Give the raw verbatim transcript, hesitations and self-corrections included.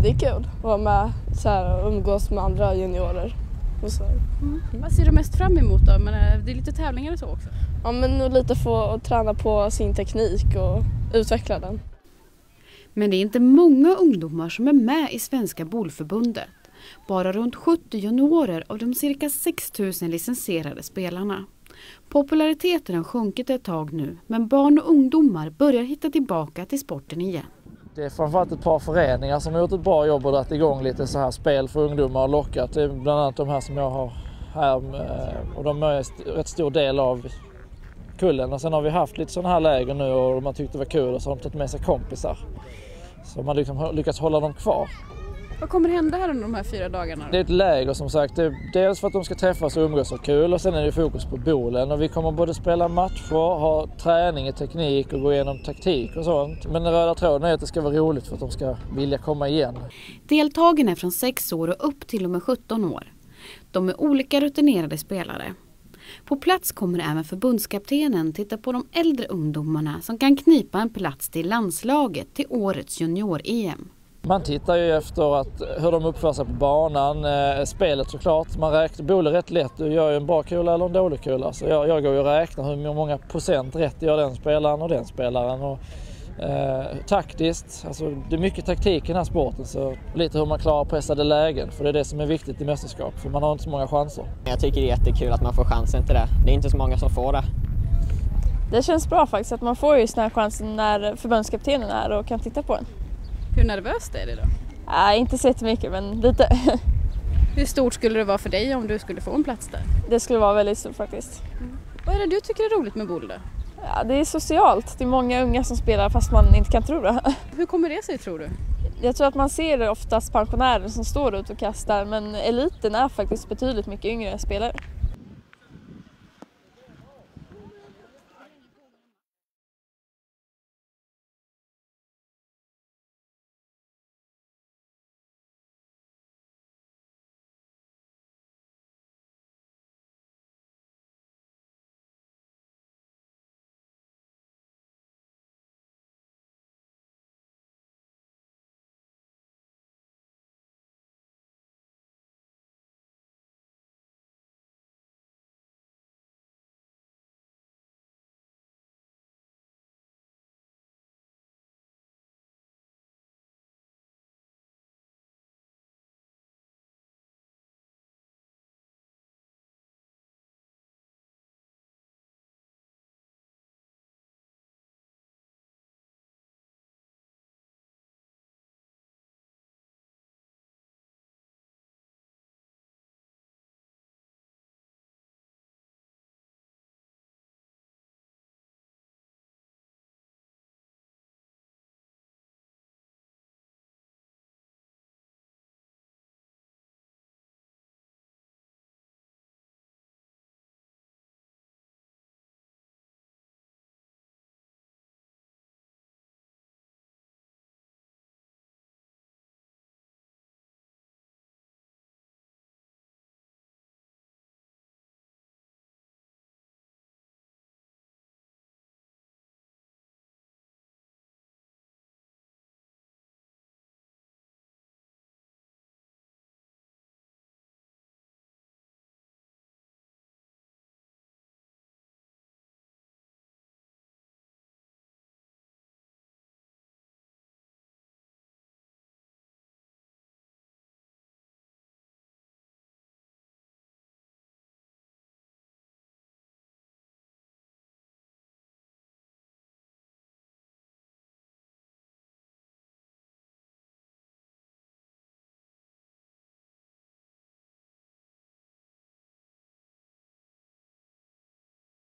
det är kul att vara med så här, och umgås med andra juniorer. Och så. Mm. Vad ser du mest fram emot då? Men det är lite tävlingar och så också. Ja, men lite få att träna på sin teknik och utveckla den. Men det är inte många ungdomar som är med i Svenska Boulförbundet. Bara runt sjuttio juniorer av de cirka sex tusen licensierade spelarna. Populariteten har sjunkit ett tag nu, men barn och ungdomar börjar hitta tillbaka till sporten igen. Det är framförallt ett par föreningar som har gjort ett bra jobb och dragit igång lite så här spel för ungdomar och lockat. Det är bland annat de här som jag har här och de är en rätt stor del av kullen. Och sen har vi haft lite sådana här läger nu och de har tyckt det var kul och så har de tagit med sig kompisar. Så man liksom lyckats hålla dem kvar. Vad kommer hända här under de här fyra dagarna då? Det är ett läger som sagt. Det är dels för att de ska träffas och umgås och kul och sen är det fokus på bowlen. Och vi kommer både spela matcher, ha träning i teknik och gå igenom taktik och sånt. Men den röda tråden är att det ska vara roligt för att de ska vilja komma igen. Deltagarna är från sex år och upp till och med sjutton år. De är olika rutinerade spelare. På plats kommer även förbundskaptenen titta på de äldre ungdomarna som kan knipa en plats till landslaget till årets junior-E M. Man tittar ju efter att, hur de uppför sig på banan, eh, spelet såklart. Man räknar, bowlar rätt lätt, du gör ju en bra kula eller en dålig kula. Så jag, jag går ju och räknar hur många procent rätt gör den spelaren och den spelaren. Och, eh, taktiskt, alltså det är mycket taktik i den här sporten, så lite hur man klarar pressade lägen. För det är det som är viktigt i mästerskap, för man har inte så många chanser. Jag tycker det är jättekul att man får chansen till det. Det är inte så många som får det. Det känns bra faktiskt att man får ju såna här chanser när förbundskaptenen är och kan titta på den. Hur nervöst är det då? Nej, inte så mycket, men lite. Hur stort skulle det vara för dig om du skulle få en plats där? Det skulle vara väldigt stort faktiskt. Mm. Vad är det du tycker är roligt med boule då? Ja, det är socialt. Det är många unga som spelar fast man inte kan tro det. Hur kommer det sig tror du? Jag tror att man ser oftast pensionärer som står ut och kastar, men eliten är faktiskt betydligt mycket yngre spelare.